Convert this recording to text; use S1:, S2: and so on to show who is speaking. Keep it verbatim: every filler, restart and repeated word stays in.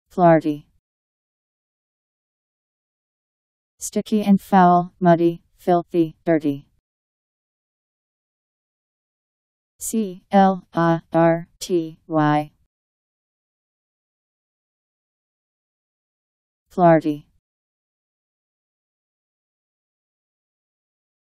S1: Clarty. Sticky and foul, muddy, filthy, dirty. C L A R T Y. Clarty.